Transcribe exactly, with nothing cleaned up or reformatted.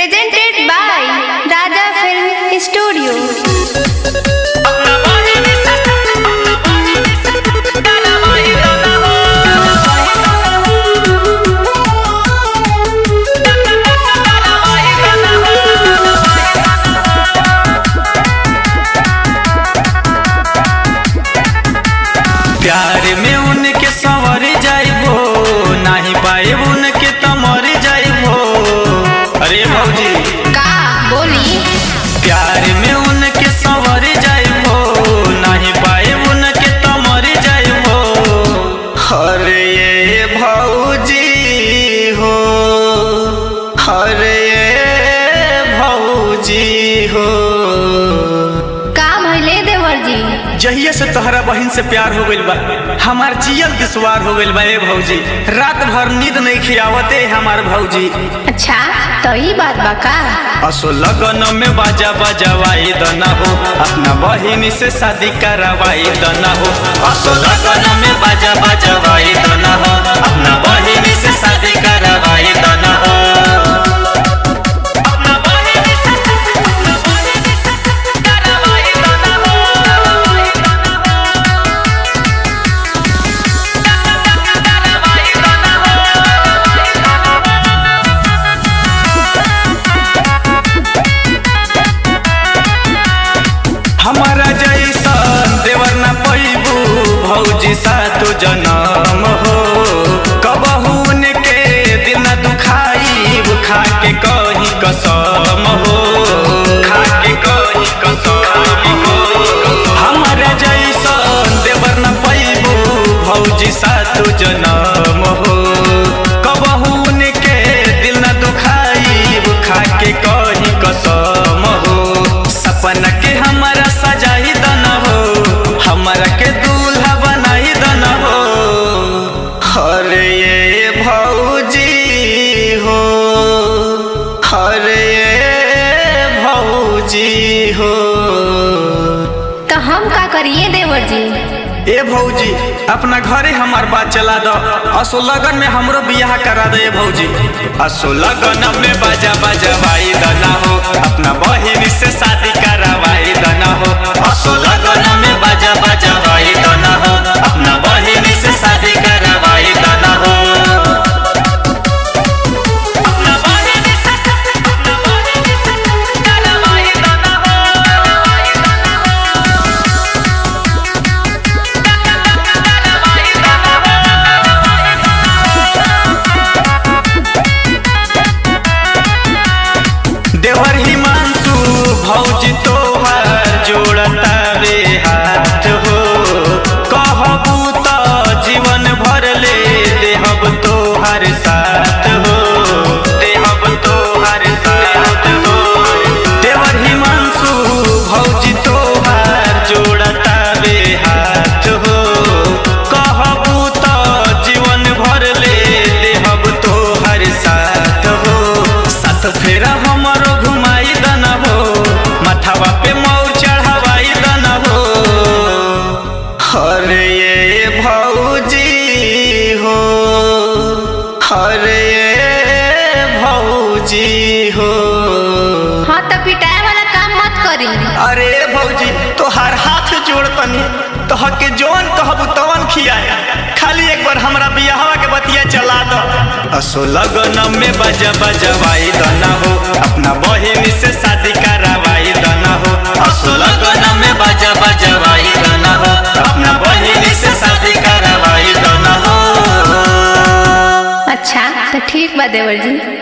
presented by Raja Film Studio. प्यार में उनके संवर जाइबो नहीं पाए उनके तो मर जाइबो। अरे भौजी का बोली प्यार में उनके संवर जाइबो नहीं पाए उनके तो मर जाइबो। अरे ये भौजी हो अरे ये भौजी हो का भइले देवर जी। जहिया से तोहरा बहन से प्यार हो गइल बा हमार जियल दुश्वार हो गइल बा। ए भौजी रात भर नींद नहीं खियावते हमार भौजी। अच्छा तो ही बात बा का। असो लगन में बाजा बजवाई दना हो अपना बहन से शादी करवाई दना हो। असो लगन में बाजा बजवाई दना हो अपना बहन से शादी करवाई दना हो। हमारा जैसन देवर न पैबू भौजी सातो जन्म हो। कबहू के दिल न दुखाई खा के कहीं कसम हो खा के कहीं कसम हो। हमारा जैसन देवर न पैबू भौजी सातो जन्म हो। कबहू के दिल न दुखाई खा के कहीं कसम हो। सपना के हमारा सजाई दना हो हमारा के दूल्हा बनाई दना हो। अरे ये भौजी हो अरे ये भौजी हो तो हम का करिए देवर जी। ए भौजी अपना घरे हमार बात चला दो। असो लगन में हमरो बियाह करा दे भौजी। असो लगन में बाजा बजवाई दना हो अपना बहिन से शादी करवाई दना हो। असो लगन में बाजा बजवाई दना हो अपना बहिन से शादी करवाई दना हो। देवर हिमांशु भौजी तोहर जोड़ता रे हाथ हो। कहबू तो जीवन भर ले देहब तोहर साथ हो देहब तोहर साथ हो। देवर हिमांशु भौजी तोहर जोड़ता रे हाथ हो। कहबू तो जीवन भर ले देहब तोहर साथ हो। साथ फेरा हमरो घुमाई दना हो माथावा पे मौर चढ़ावाई दना हो। अरे ये भौजी हो अरे ये भौजी हो। हाँ तो पिटाए वाला काम मत करी। अरे भौजी तोहार हाथ जोड़ तनी तोह के जौन कहबू तवन खियाए खाली एक बार हमरा बियाहवा के बतिया चला दो। असो लगन में बजा बजवाई दना हो अपना बहिन से शादी करवाई दना हो। असो लगन में बजा बजवाई दना हो अपना बहिन से शादी करवाई दना हो। अच्छा तो ठीक बा देवर जी।